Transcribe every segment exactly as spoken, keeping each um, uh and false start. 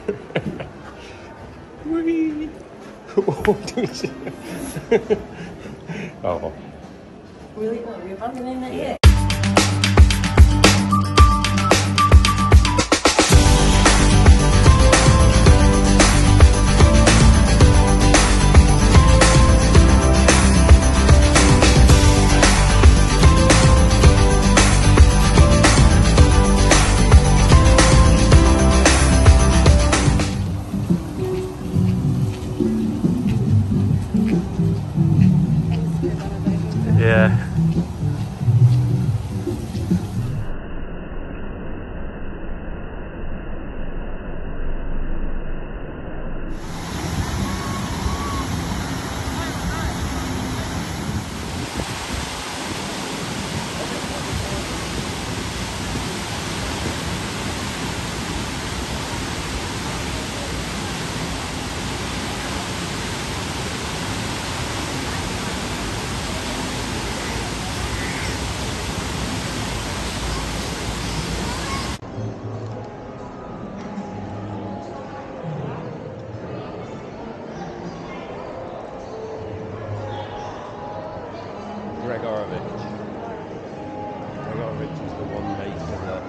Whee! Oh. Really? Oh, we haven't in that yet. Yeah. Gregorovich. Gregorovich is the one mate of the...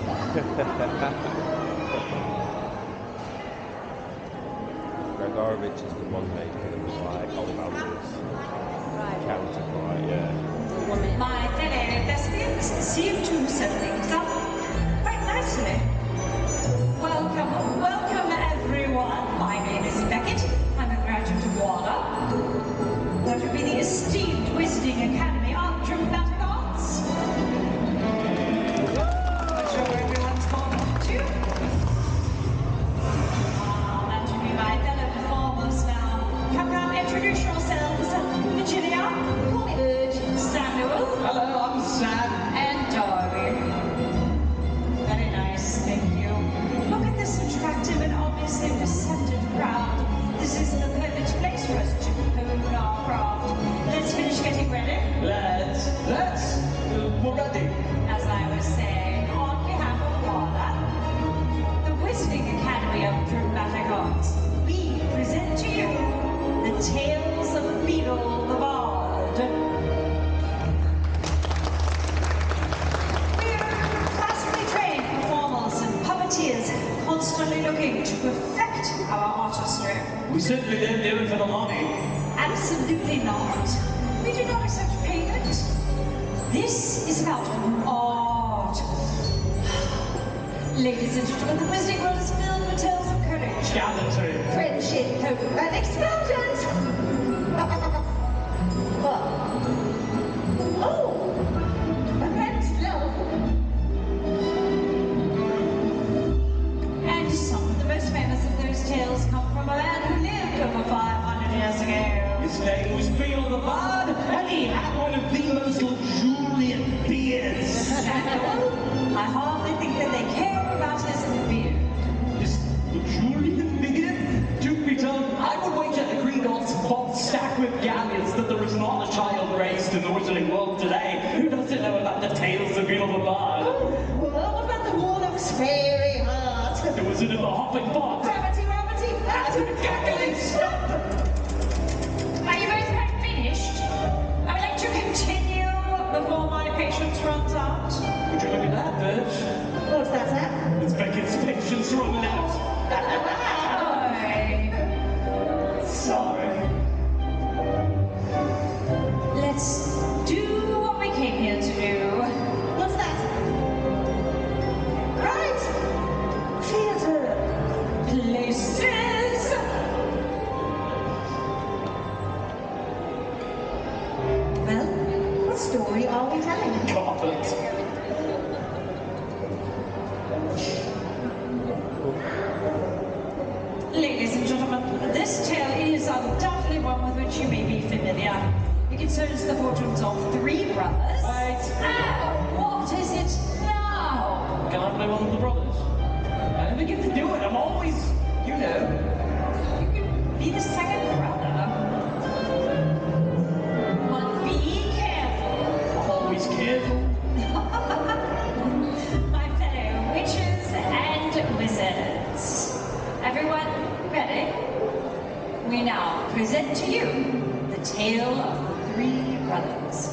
Gregorovich is the one mate that was like Ollivander's counterpart, yeah. My fellow thespians seem to settle things up quite nicely. Welcome, welcome everyone. My name is Beckett. I'm a graduate of WADA. That would be the esteemed Wizarding Academy of Dramatic Arts. I'm sure everyone's called to. Ah, that would be my fellow performers now. Come round, introduce yourselves. Virginia, call me Urge, Samuel. Hello, I'm Sam. And Darby. Very nice, thank you. Look at this attractive and obviously receptive crowd. This is the perfect place for us to hone our craft. Let's finish getting ready. Let's, let's, uh, we're ready. As I was saying, on behalf of WADA, the Wizarding Academy of Dramatic Arts, we present to you the Tales of Beetle the Bard. We're classically trained performers and puppeteers, constantly looking to perfect our artistry. We certainly didn't do it for the money. Absolutely not. We do not accept payment. This is about art. Ladies and gentlemen, the Wizarding world is filled with tales of courage, Gallantry. friendship, hope, and explosions. Oh, and love. And some of the most famous of those tales come from a man who lived over five hundred years ago. His name was Beetle the Bard, and he had one of the most luxuriant beards. Samuel, I hardly think that they care about his beard. His luxuriant beard? Truth be told, I would wager the Gringotts pot stacked with galleons that there is not a child raised in the wizarding world today who doesn't know about the tales of Beetle the Bard. Well, what about the Warlock's fairy heart? The wizard in the hopping pot. Rabbity, rabbity, That's a cackling stop! Are you both quite finished? I would like to continue before my patience runs out. Would you look at that, bitch? What's that, Sam? It's Beckett's patience running out. Aye. Sorry. Let's do what we came here to do. What's that? Right! Theatre. Places. Well, what story are we telling? Carpet. Ladies and gentlemen, this tale is undoubtedly one with which you may be familiar. It concerns the fortunes of three brothers. Right. And what is it now? Can I play one of the brothers? I never get to do it. I'm always, you know. You could be the second brother. But be careful. I'm always careful. My fellow witches and wizards. Everyone ready? We now present to you the tale of the three brothers.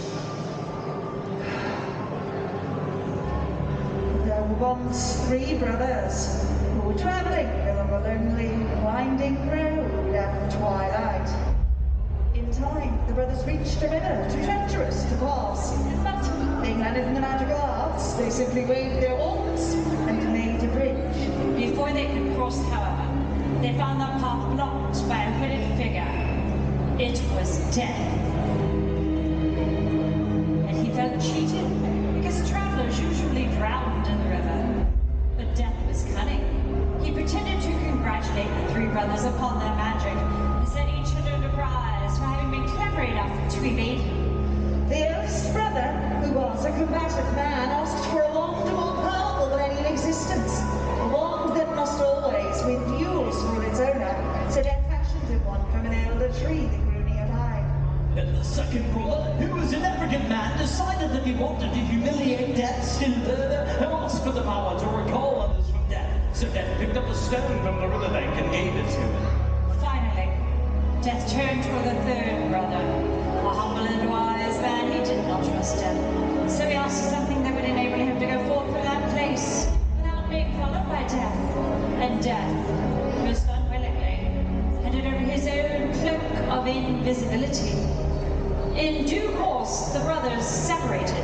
There were once three brothers who were travelling along a lonely, winding road at twilight. In time, the brothers reached a river too treacherous to pass, but being learned in the magical arts, they simply waved their wands and made a bridge. Before they could cross, however, they found their path blocked by a hooded figure. It was Death. And he felt cheated because travelers usually drowned in the river. But Death was cunning. He pretended to congratulate the three brothers upon their magic and said each had earned a prize for having been clever enough to evade him. The eldest brother, who was a combative man, asked for a wand more powerful than any in existence. A wand that must always win duels for its owner, so Death fashioned him one from an elder tree that grew nearby. And the second brother, who was an arrogant man, decided that he wanted to humiliate Death still further and asked for the power to recall others from death. So Death picked up a stone from the riverbank and gave it to him. Finally, Death turned toward the third brother. A humble and wise man, he did not trust Death. So he asked for something that would enable him to go forth from that place without being followed by Death. And Death, most unwillingly, handed over his own cloak of invisibility. In due course, the brothers separated,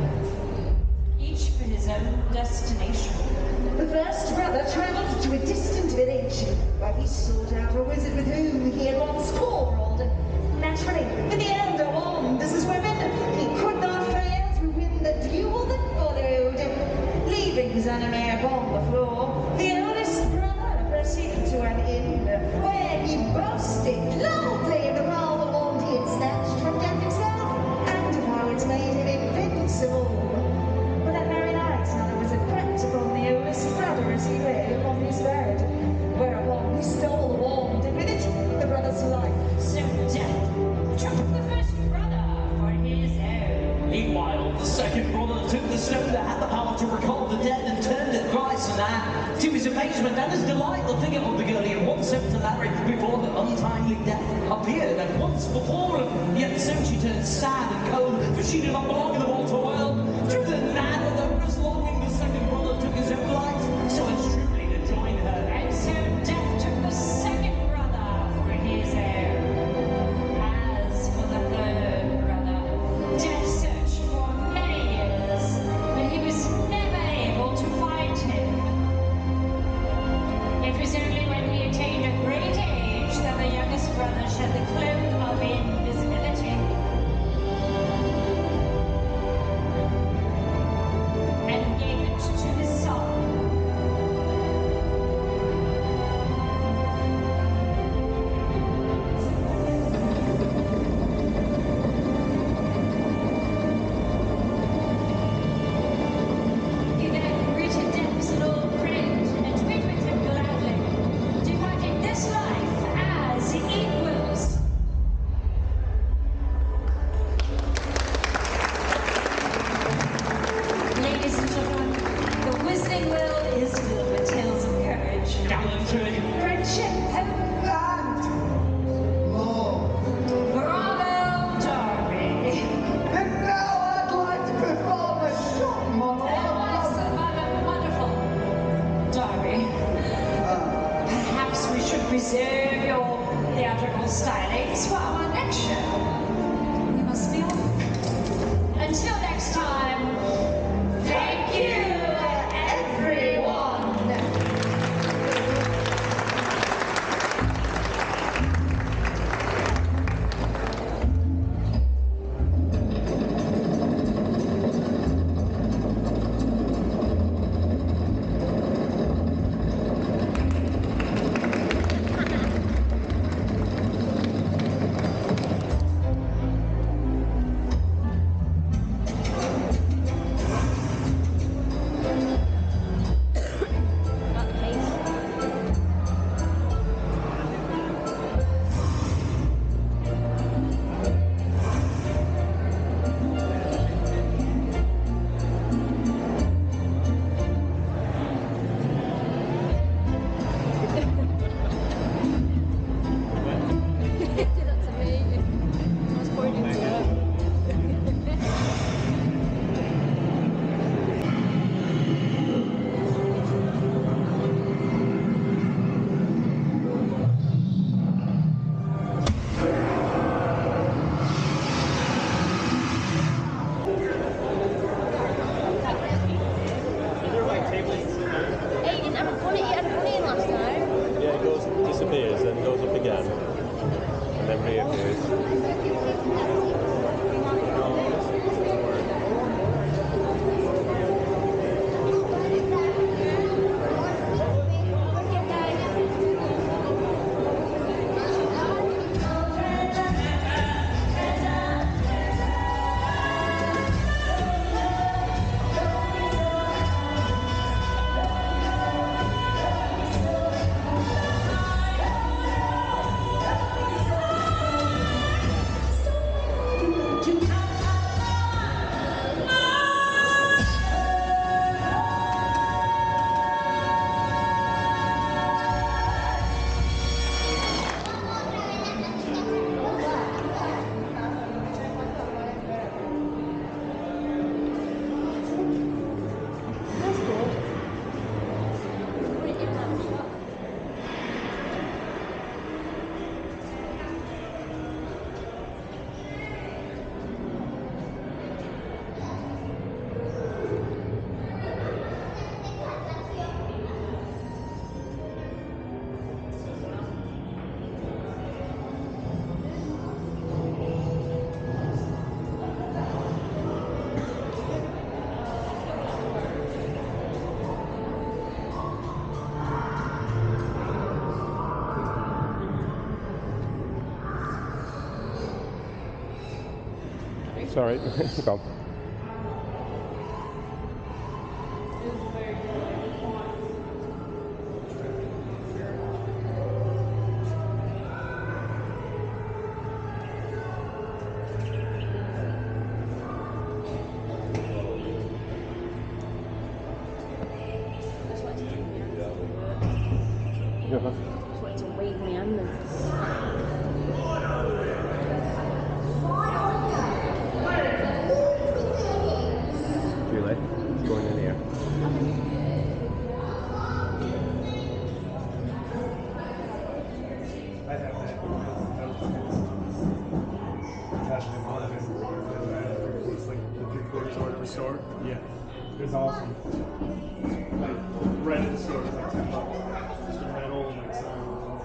each for his own destination. The first brother travelled to a distant village, where he sought out a wizard with whom he had once quarrelled. Naturally, with the elder wand as his weapon, he could not fail to win the duel that followed. Leaving his enemy upon the floor, the eldest brother proceeded to an inn, where he boasted loudly of the powerful wand he had snatched from Death himself, and of how it made him invincible. But that very night, another wizard crept upon the oldest brother as he lay upon his bed, whereupon he stole the wand, and with it, the brother's life. So Death took the first brother for his own. Meanwhile, the second brother took the stone that had the power to recall the dead and turned it thrice and that. To his amazement and his delight, the figure of the girl he had once sent to marry before the untimely death appeared at once before him. Yet soon she turned sad and cold, for she did not belong in the mortal world. To the man of the was longing, the second brother took his own life, so as truly to join her. And so Death took the second brother for his own. As for the third brother, Death searched for many years, but he was never able to find him. It was only when he attained a great age that the youngest brother shed the cloak of invisibility and gave it to his son. He then greeted Death's old friend and spake with him gladly, departing this life as equals. Ladies and gentlemen, the Wizarding World is filled with tales of courage, Gallantry. friendship, hope, And more. bravo, Darby. And now I'd like to perform a short That monologue. was uh, wonderful, Darby. Perhaps we should reserve your theatrical stylings for our next show. We must be off. Until next time, thank you, everyone. Sorry, go on. Just wanted to wave my hand and Julie, going in here. I have that. That's been one of it. It's like the three quarters order of a store. Yeah. It's awesome. Like, right at the store, it's like ten bucks. Just a metal and like some.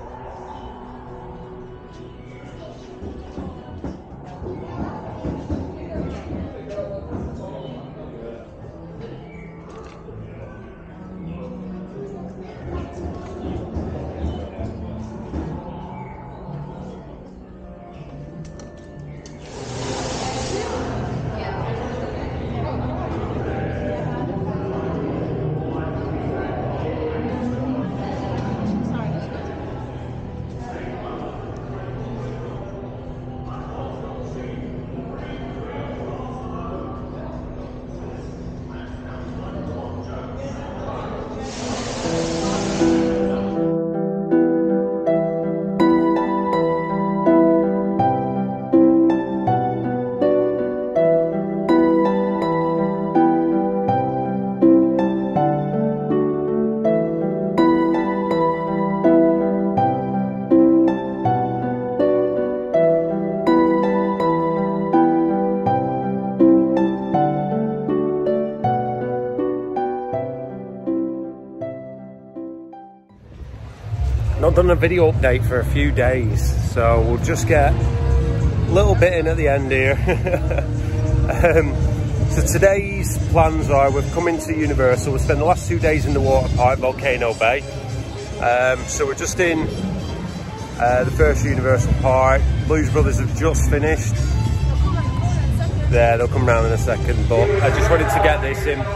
Not done a video update for a few days, so we'll just get a little bit in at the end here. um, so today's plans are we've come into Universal. We'll spend the last two days in the water park, Volcano Bay. Um, so we're just in uh, the first Universal park. Blues Brothers have just finished. There, they'll come round in a second, but I just wanted to get this in.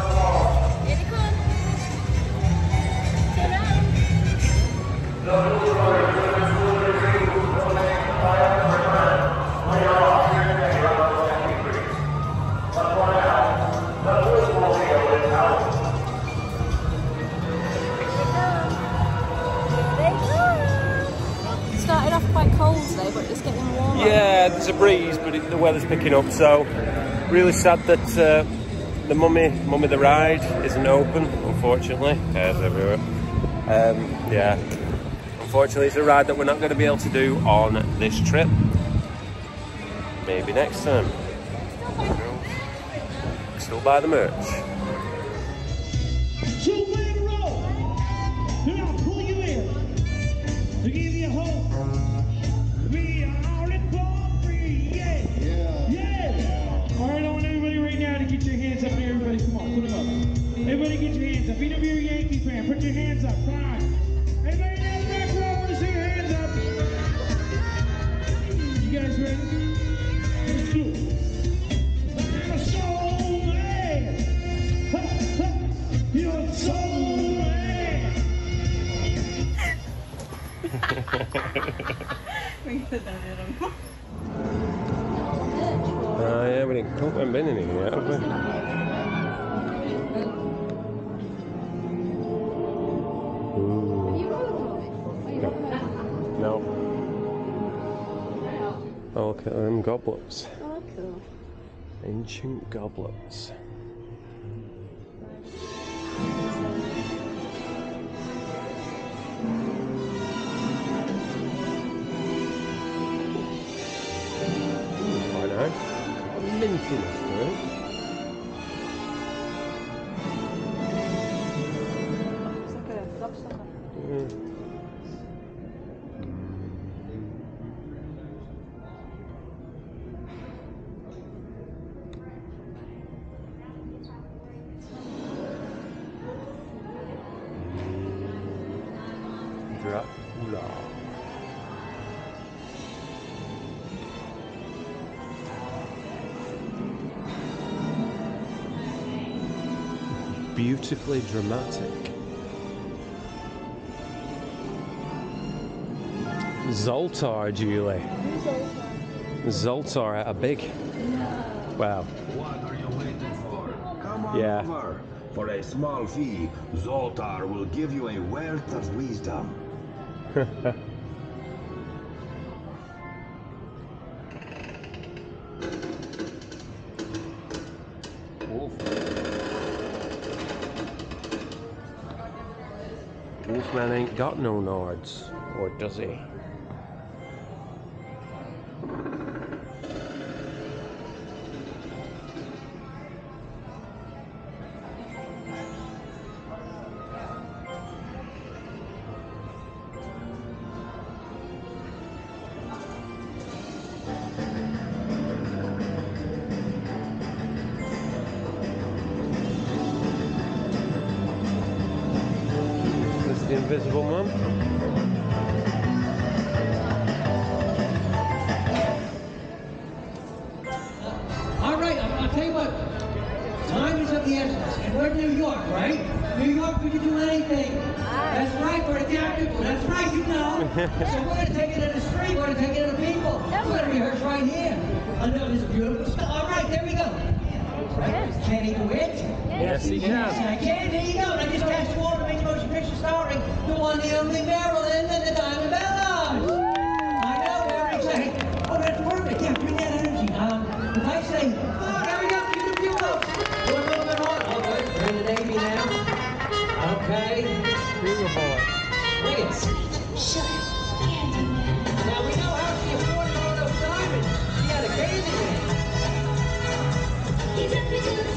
started off quite cold though, but it's getting warmer. Yeah, there's a breeze, but it, the weather's picking up, so really sad that uh, the mummy, mummy the ride isn't open, unfortunately. Cars everywhere. Um, yeah, unfortunately it's a ride that we're not going to be able to do on this trip. Maybe next time. Still buy the merch. So way to roll. Then I'll pull you in to give you hope. We are it for free, yeah. Yeah. Yeah. All right, I want everybody right now to get your hands up there. Everybody, come on, put them up. Everybody get your hands up. Even if you're a Yankee fan, put your hands up. Come on. Everybody in the back row, I want to see your hands up. You guys ready? Let's do it. I'm a soul man. Ha, ha. You're a soul man. Uh, yeah, we didn't cook and bin in here yet, have we? Ooh. No. Oh, look at them goblets. Oh, cool. Ancient goblets. I know. Minty enough, really. It's like a gobstopper. Yeah. Dracula. beautifully dramatic. Zoltar, Julie. Zoltar at a big. Wow. What are you waiting for? Come on Yeah. over. For a small fee, Zoltar will give you a wealth of wisdom. Wolfman ain't got no nards, or does he? The Invisible Man. All right, I'll, I'll tell you what. Time is of the essence, and we're New York, right? New York, we can do anything. That's right, we're the capital. That's right, you know. So we're going to take it in the street. We're going to take it in the people. We're going to rehearse right here. I know this beautiful stuff. All right, there we go. Right? Can he do it? Yes, he Yes, can. I can. There you go. And I just cast you on to make a motion picture starring the one, the only Marilyn and the Diamond Bellows. I know, very exciting. Oh, that's perfect. Yeah, bring that energy. Um, if I say, oh, there we go. You do close. Do a little bit more. Okay, bring the Navy now. Okay. Beautiful. Look at sweet, shy, candy man. Now we know how she afforded all those diamonds. She had a candy man. He took me to the